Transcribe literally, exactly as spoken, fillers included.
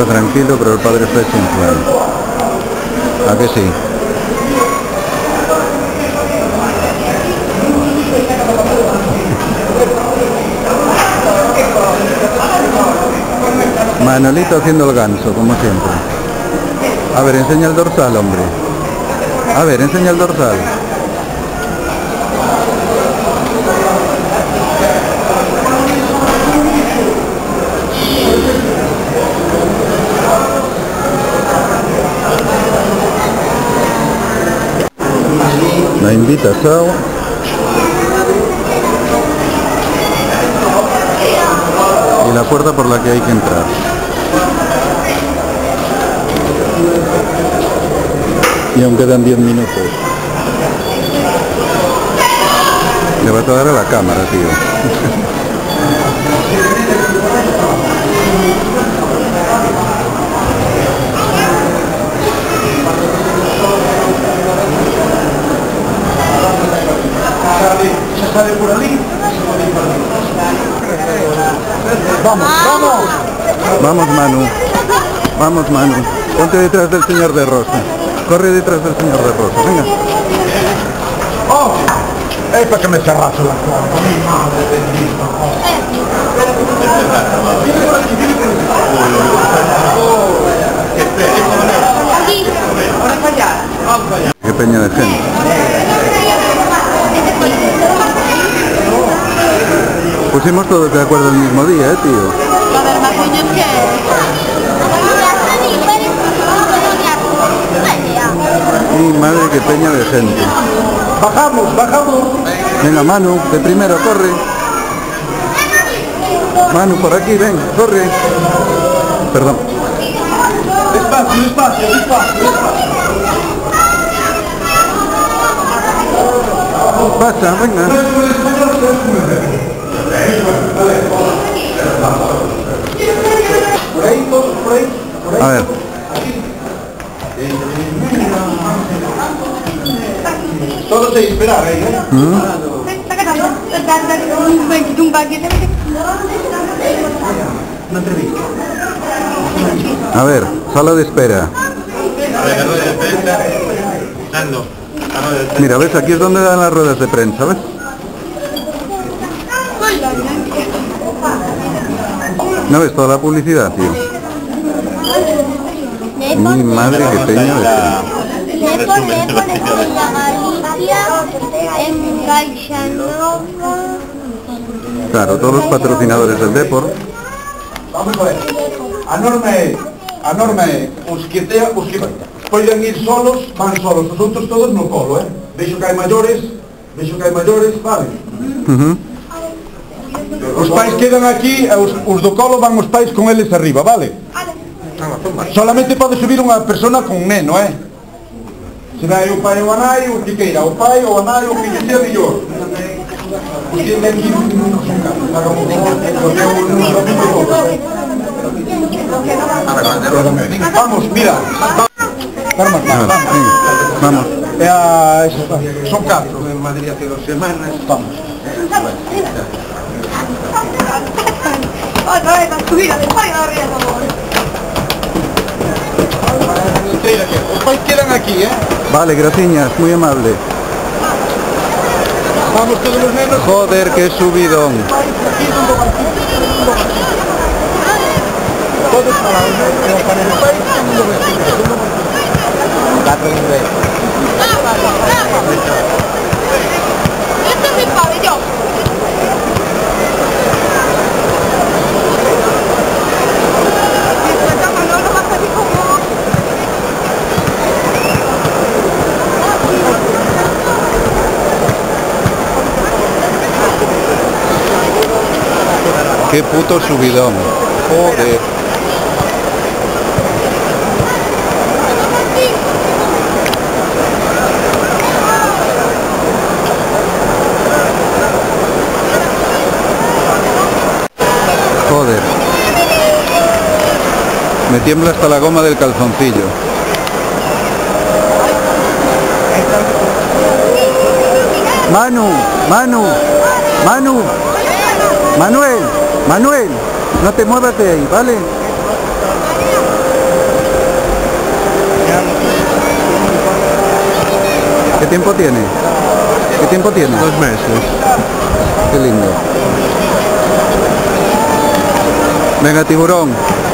está tranquilo, pero el padre está hecho un plan. ¿A que sí? Manolito haciendo el ganso, como siempre. A ver, enseña el dorsal, hombre. A ver, enseña el dorsal. La invitación. Y la puerta por la que hay que entrar. Y aún quedan diez minutos. Le va a tocar a la cámara, tío. ¿Se sale por ahí? Vamos, vamos. Vamos, Manu. Vamos, Manu. Ponte detrás del señor de rosa. Corre detrás del señor de rosa. Venga. ¡Oh! Es para que me cerras la puerta. Mi madre bendita. Qué peña de gente. Pusimos todos de acuerdo el mismo día, ¿eh, tío? Mi madre, qué peña de gente. Bajamos, bajamos. Venga, Manu, de primero, corre. Manu, por aquí, ven, corre. Perdón. Despacio, despacio, despacio, despacio. Pasa, venga. Por ahí, todos, por ahí, por ahí. A ver. Todos ahí, esperar ahí, ¿eh? ¿Mm? A ver, sala de espera. Mira, ves, aquí es donde dan las ruedas de prensa, ¿ves? ¿No ves toda la publicidad, tío? Mi madre, qué peña de gente. Claro, todos los patrocinadores del Depor. Vamos a ver. A norma é, a norma é, os que te, os que poden ir solos, van solos, os outros todos no colo, eh? Vexo que hai maiores, vexo que hai maiores, vale? Uh-huh. Os pais quedan aquí, e os, os do colo van os pais con eles arriba, vale? Solamente pode subir unha persona con un neno, eh? Se vai o pai ou a nai, o que queira, o pai ou a nai, o que lle sea mellor. Os que ten aquí non son casos, hagamos porque eu non son todos. Vamos, mira. Vamos, vamos, Vamos. É a eso, son catro. En Madrid hace dos semanas. Vamos. Otra vez a subir a despacio arriba, por favor. Os pais quedan aquí, eh? Vale, graciñas, muy amable. Vamos todos los nenos. Joder, qué subidón. Todos para los para el país, segundo vestido. Cuatro inglés. Este es mi pabellón. Qué puto subidón. Joder. Joder. Me tiembla hasta la goma del calzoncillo. Manu, Manu, Manu, Manuel, Manuel, no te muevas de ahí, ¿vale? tiempo tiene? ¿Qué tiempo tiene? Dos meses. Qué lindo. Venga, tiburón.